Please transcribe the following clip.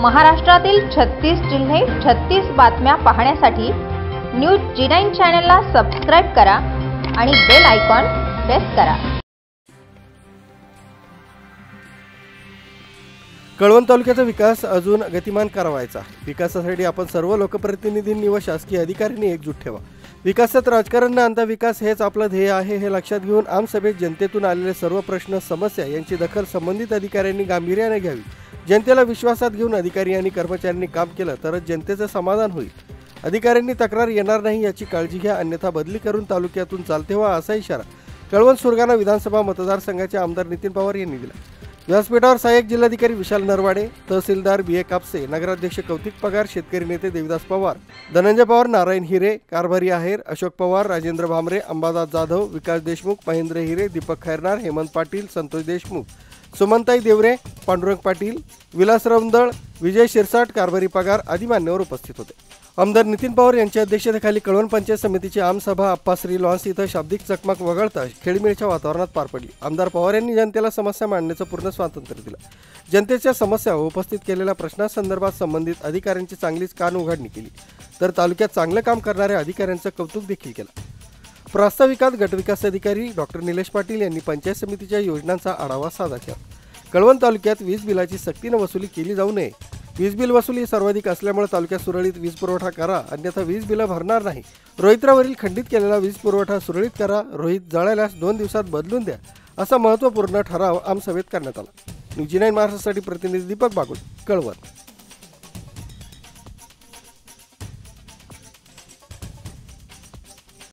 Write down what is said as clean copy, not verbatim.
महाराष्ट्रातील 36 जिल्हे 36 बातम्या पाहण्यासाठी न्यूज G9 चॅनलला सबस्क्राइब करा आणि बेल आयकॉन प्रेस करा। कळवण तालुक्याचा विकास अजून गतिमान करावायचा। विकासासाठी आपण सर्व लोकप्रतिनिधींनी व शासकीय अधिकाऱ्यांनी एकजूट ठेवा। विकासात राजकारण न आणता विकास हेच आपलं ध्येय आहे हे लक्षात घेऊन आमसभेत जनतेतून आलेले सर्व प्रश्न समस्या यांची दखल संबंधित अधिकाऱ्यांनी गांभीर्याने घ्यावी। जनतेला विश्वासात घेऊन अधिकारी आणि कर्मचाऱ्यांनी काम केलं तरच जनतेचं समाधान होईल। अधिकाऱ्यांनी तक्रार येणार नाही याची काळजी घ्या, अन्यथा बदली करून तालुक्यातून चालते व्हा असा इशारा कळवण सुरगाणा विधानसभा मतदारसंघाचे आमदार नितीन पवार यांनी दिला। व्यासपीठावर सहाय्यक जिल्हाधिकारी विशाल नरवाडे, तहसीलदार BA कापसे, नगराध्यक्ष कौतिक पगार, शेतकरी नेते देविदास पवार, धनंजय पवार, नारायण हिरे, कारभारी आहेर, अशोक पवार, राजेंद्र भामरे, अंबादास जाधव, विकास देशमुख, महेंद्र हिरे, दीपक खैरनार, हेमंत पाटील, संतोष देशमुख, सुमनताई देवरे, पांडुरंग पाटील, विलास रवंदळ, विजय शिरसाट, कारभारी पगार आदी मान्यवर उपस्थित होते। आमदार नितीन पवार यांच्या अध्यक्षतेखाली कळवण पंचायत समितीची आमसभा अप्पाश्री लॉन्स इथं शाब्दिक चकमक वगळता खेळीमेळीच्या वातावरणात पार पडली। आमदार पवार यांनी जनतेला समस्या मांडण्याचं पूर्ण स्वातंत्र्य दिलं। जनतेच्या समस्या व उपस्थित केलेल्या प्रश्नांसंदर्भात संबंधित अधिकाऱ्यांची चांगलीच कान उघडणी केली, तर तालुक्यात चांगलं काम करणाऱ्या अधिकाऱ्यांचं कौतुक देखील केलं। प्रास्ताविकात गटविकास अधिकारी डॉक्टर निलेश पाटील यांनी पंचायत समितीच्या योजनांचा आढावा सादर केला। कळवण तालुक्यात वीज बिलाची सक्तीने वसुली केली जाऊ नये। वीज बिल वसुली सर्वाधिक असल्यामुळे तालुक्यात सुरळीत वीज पुरवठा करा, अन्यथा वीज बिल भरणार नाही। रोहित्रावरील खंडित केलेला वीज पुरवठा सुरळीत करा, रोहित जळाल्यास 2 दिवसात बदलून द्या असा महत्त्वपूर्ण ठराव आमसभेत करण्यात आला। न्यूज G9 महाराष्ट्रासाठी प्रतिनिधी दीपक बागुल, कळवण।